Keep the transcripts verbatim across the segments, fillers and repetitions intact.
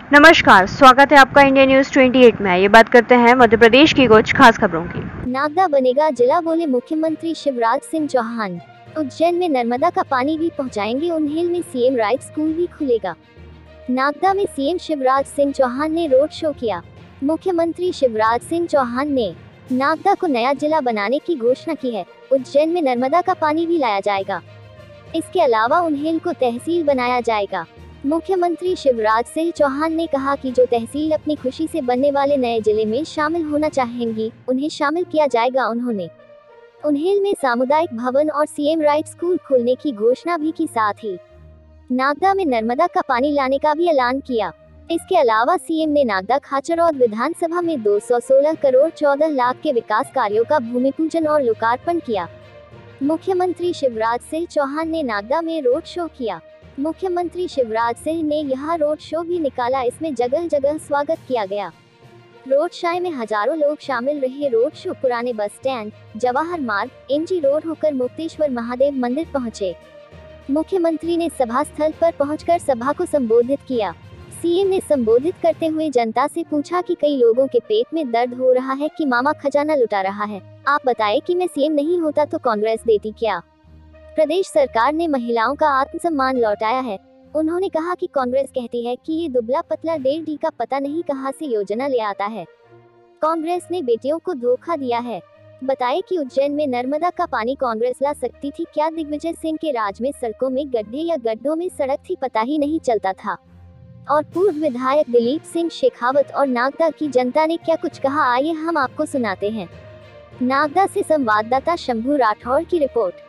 नमस्कार, स्वागत है आपका इंडिया न्यूज अट्ठाईस में। ये बात करते हैं मध्य प्रदेश की कुछ खास खबरों की। नागदा बनेगा जिला, बोले मुख्यमंत्री शिवराज सिंह चौहान। उज्जैन में नर्मदा का पानी भी पहुंचाएंगे। उन्हेल में सीएम राइट स्कूल भी खुलेगा। नागदा में सीएम शिवराज सिंह चौहान ने रोड शो किया। मुख्यमंत्री शिवराज सिंह चौहान ने नागदा को नया जिला बनाने की घोषणा की है। उज्जैन में नर्मदा का पानी भी लाया जाएगा। इसके अलावा उन्हेल को तहसील बनाया जाएगा। मुख्यमंत्री शिवराज सिंह चौहान ने कहा कि जो तहसील अपनी खुशी से बनने वाले नए जिले में शामिल होना चाहेंगी, उन्हें शामिल किया जाएगा। उन्होंने उन्हेल में सामुदायिक भवन और सीएम राइट स्कूल खोलने की घोषणा भी की, साथ ही नागदा में नर्मदा का पानी लाने का भी ऐलान किया। इसके अलावा सीएम ने नागदा खाचरौद विधानसभा में दो सौ सोलह करोड़ चौदह लाख के विकास कार्यों का भूमि पूजन और लोकार्पण किया। मुख्यमंत्री शिवराज सिंह चौहान ने नागदा में रोड शो किया। मुख्यमंत्री शिवराज सिंह ने यह रोड शो भी निकाला। इसमें जगह जगह स्वागत किया गया। रोड शो में हजारों लोग शामिल रहे। रोड शो पुराने बस स्टैंड, जवाहर मार्ग, एमजी रोड होकर मुक्तेश्वर महादेव मंदिर पहुंचे। मुख्यमंत्री ने सभा स्थल पर पहुंचकर सभा को संबोधित किया। सीएम ने संबोधित करते हुए जनता से पूछा कि कई लोगों के पेट में दर्द हो रहा है कि मामा खजाना लुटा रहा है। आप बताएं कि मैं सीएम नहीं होता तो कांग्रेस देती क्या? प्रदेश सरकार ने महिलाओं का आत्मसम्मान लौटाया है। उन्होंने कहा कि कांग्रेस कहती है कि ये दुबला पतला डेढ़ डी का पता नहीं कहां से योजना ले आता है। कांग्रेस ने बेटियों को धोखा दिया है। बताएं कि उज्जैन में नर्मदा का पानी कांग्रेस ला सकती थी क्या? दिग्विजय सिंह के राज में सड़कों में गड्ढे या गड्ढों में सड़क थी, पता ही नहीं चलता था। और पूर्व विधायक दिलीप सिंह शेखावत और नागदा की जनता ने क्या कुछ कहा, आइए हम आपको सुनाते हैं। नागदा से संवाददाता शंभू राठौर की रिपोर्ट।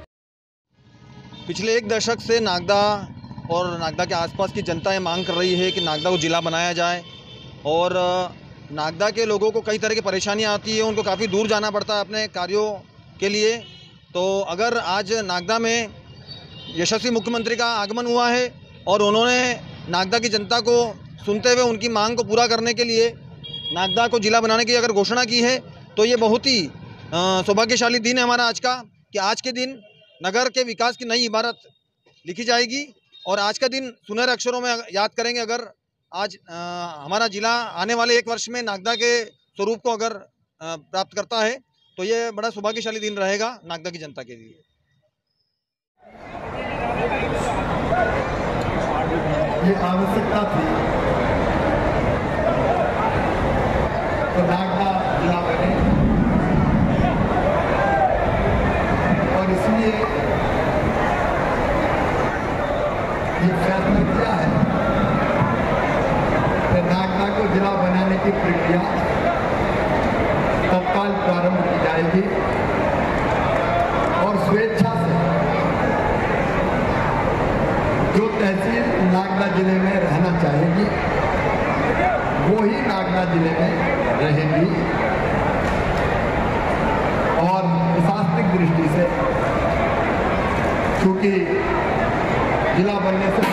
पिछले एक दशक से नागदा और नागदा के आसपास की जनता ये मांग कर रही है कि नागदा को जिला बनाया जाए। और नागदा के लोगों को कई तरह की परेशानियां आती है, उनको काफ़ी दूर जाना पड़ता है अपने कार्यों के लिए। तो अगर आज नागदा में यशस्वी मुख्यमंत्री का आगमन हुआ है और उन्होंने नागदा की जनता को सुनते हुए उनकी मांग को पूरा करने के लिए नागदा को जिला बनाने की अगर घोषणा की है, तो ये बहुत ही सौभाग्यशाली दिन है हमारा आज का, कि आज के दिन नगर के विकास की नई इबारत लिखी जाएगी। और आज का दिन सुनहरे अक्षरों में याद करेंगे अगर आज आ, हमारा जिला आने वाले एक वर्ष में नागदा के स्वरूप को अगर आ, प्राप्त करता है, तो ये बड़ा सौभाग्यशाली दिन रहेगा नागदा की जनता के लिए। ये आवश्यकता थी तो नागदा जिला बने, और इसलिए ये फैसला किया है कि नागदा को जिला बनाने की प्रक्रिया तत्काल प्रारंभ की जाएगी और स्वेच्छा से जो तहसील नागदा जिले में रहना चाहेगी वो ही नागदा जिले में रहेगी। और प्रशासनिक दृष्टि से क्योंकि जिला बनने से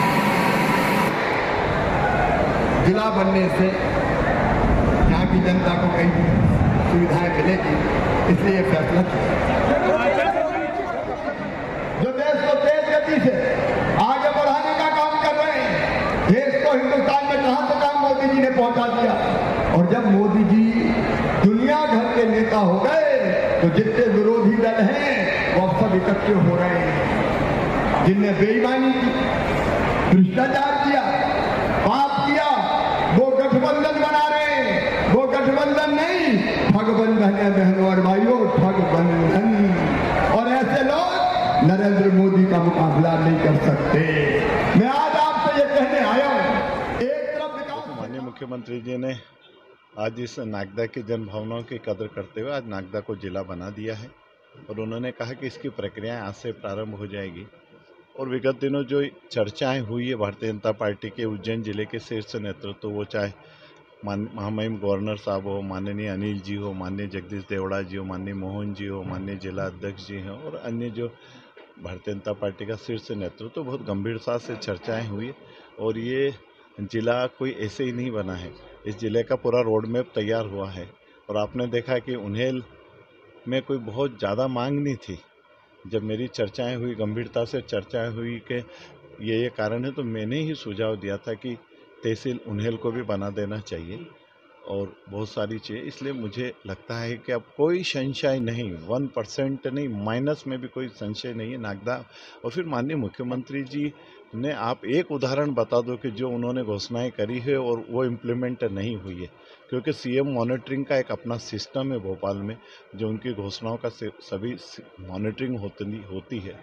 जिला बनने से यहाँ की जनता को कई सुविधाएं मिलेगी, इसलिए फैसला किया। जो देश को तेज गति से आगे बढ़ाने का काम कर रहे हैं, देश को हिंदुस्तान में कहां से कहां मोदी जी ने पहुंचा दिया। और जब मोदी जी दुनिया भर के नेता हो गए तो जितने विरोधी दल हैं वो अब सब इकट्ठे हो रहे हैं। जिनने बेईमानी की, भ्रष्टाचार किया, पाप किया, वो गठबंधन बना रहे हैं। वो गठबंधन नहीं, ठगबंधन है बहनों और भाइयों, ठगबंधन। और ऐसे लोग नरेंद्र मोदी का मुकाबला नहीं कर सकते। मैं आज आपसे ये कहने आया हूं, एक तरफ विकास। माननीय मुख्यमंत्री जी ने आज इस नागदा की जन भावनाओं की कदर करते हुए आज नागदा को जिला बना दिया है। और उन्होंने कहा कि इसकी प्रक्रियाएं आज से प्रारंभ हो जाएगी। और विगत दिनों जो चर्चाएं हुई है भारतीय जनता पार्टी के उज्जैन जिले के शीर्ष नेतृत्व, वो चाहे मान महामहिम गवर्नर साहब हो, माननीय अनिल जी हो, माननीय जगदीश देवड़ा जी हो, माननीय मोहन जी हो, माननीय जिला अध्यक्ष जी हैं और अन्य जो भारतीय जनता पार्टी का शीर्ष नेतृत्व, तो बहुत गंभीरता से चर्चाएं हुई। और ये जिला कोई ऐसे ही नहीं बना है, इस जिले का पूरा रोड मैप तैयार हुआ है। और आपने देखा कि उन्हेल में कोई बहुत ज़्यादा मांग नहीं थी। जब मेरी चर्चाएं हुई, गंभीरता से चर्चाएं हुई कि ये ये कारण है, तो मैंने ही सुझाव दिया था कि तहसील उन्हेल को भी बना देना चाहिए और बहुत सारी चीज़ें। इसलिए मुझे लगता है कि अब कोई संशय नहीं, वन परसेंट नहीं, माइनस में भी कोई संशय नहीं है नागदा। और फिर माननीय मुख्यमंत्री जी ने आप एक उदाहरण बता दो कि जो उन्होंने घोषणाएं करी है और वो इम्प्लीमेंट नहीं हुई है, क्योंकि सीएम मॉनिटरिंग का एक अपना सिस्टम है भोपाल में, जो उनकी घोषणाओं का सभी मॉनिटरिंग होती होती है।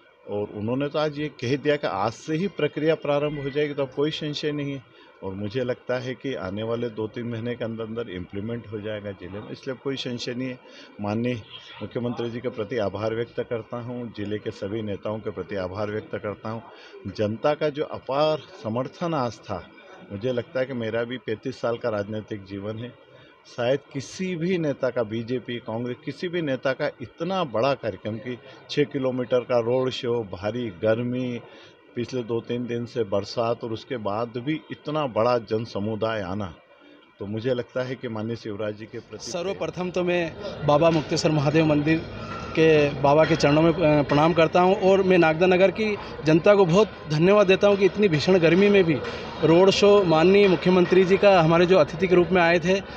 और उन्होंने तो आज ये कह दिया कि आज से ही प्रक्रिया प्रारंभ हो जाएगी, तो अब कोई संशय नहीं है। और मुझे लगता है कि आने वाले दो तीन महीने के अंदर अंदर इम्प्लीमेंट हो जाएगा जिले में, इसलिए कोई संशय नहीं है। माननीय मुख्यमंत्री जी के प्रति आभार व्यक्त करता हूँ, जिले के सभी नेताओं के प्रति आभार व्यक्त करता हूँ। जनता का जो अपार समर्थन आज था, मुझे लगता है कि मेरा भी पैंतीस साल का राजनीतिक जीवन है, शायद किसी भी नेता का, बीजेपी कांग्रेस किसी भी नेता का इतना बड़ा कार्यक्रम कि छः किलोमीटर का रोड शो, भारी गर्मी, पिछले दो तीन दिन से बरसात और उसके बाद भी इतना बड़ा जन समुदाय आना, तो मुझे लगता है कि माननीय शिवराज जी के प्रति सर्वप्रथम तो मैं बाबा मुक्तेश्वर महादेव मंदिर के बाबा के चरणों में प्रणाम करता हूं और मैं नागदा नगर की जनता को बहुत धन्यवाद देता हूं कि इतनी भीषण गर्मी में भी रोड शो माननीय मुख्यमंत्री जी का हमारे जो अतिथि के रूप में आए थे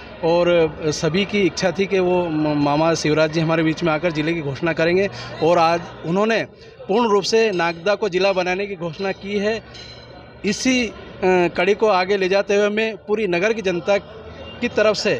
और सभी की इच्छा थी कि वो मामा शिवराज जी हमारे बीच में आकर ज़िले की घोषणा करेंगे और आज उन्होंने पूर्ण रूप से नागदा को ज़िला बनाने की घोषणा की है। इसी कड़ी को आगे ले जाते हुए मैं पूरी नगर की जनता की तरफ से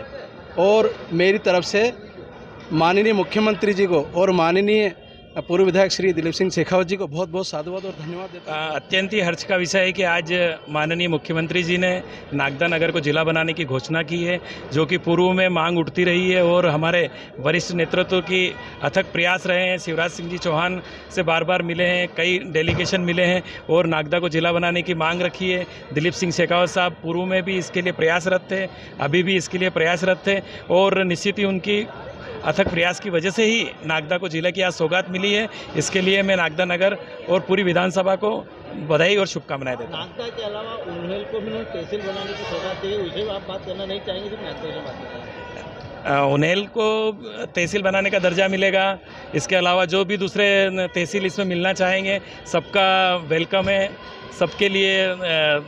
और मेरी तरफ से माननीय मुख्यमंत्री जी को और माननीय पूर्व विधायक श्री दिलीप सिंह शेखावत जी को बहुत बहुत साधुवाद और धन्यवाद देता हूं। अत्यंत ही हर्ष का विषय है कि आज माननीय मुख्यमंत्री जी ने नागदा नगर को जिला बनाने की घोषणा की है, जो कि पूर्व में मांग उठती रही है और हमारे वरिष्ठ नेतृत्व की अथक प्रयास रहे हैं। शिवराज सिंह जी चौहान से बार बार मिले हैं, कई डेलीगेशन मिले हैं और नागदा को जिला बनाने की मांग रखी है। दिलीप सिंह शेखावत साहब पूर्व में भी इसके लिए प्रयासरत थे, अभी भी इसके लिए प्रयासरत थे और निश्चित ही उनकी अथक प्रयास की वजह से ही नागदा को जिले की आज सौगात मिली है। इसके लिए मैं नागदा नगर और पूरी विधानसभा को बधाई और शुभकामनाएं देता हूं। नागदा के अलावा उन्हेल को भी तहसील बनाने की सौगात दी है, उसे आप बात करना नहीं चाहेंगे, सिर्फ नागदा की बात करेंगे? उन्हेल को तहसील बनाने का दर्जा मिलेगा, इसके अलावा जो भी दूसरे तहसील इसमें मिलना चाहेंगे सबका वेलकम है। सबके लिए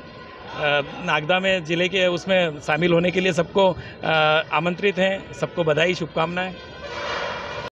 नागदा में ज़िले के उसमें शामिल होने के लिए सबको आमंत्रित हैं। सबको बधाई शुभकामनाएं।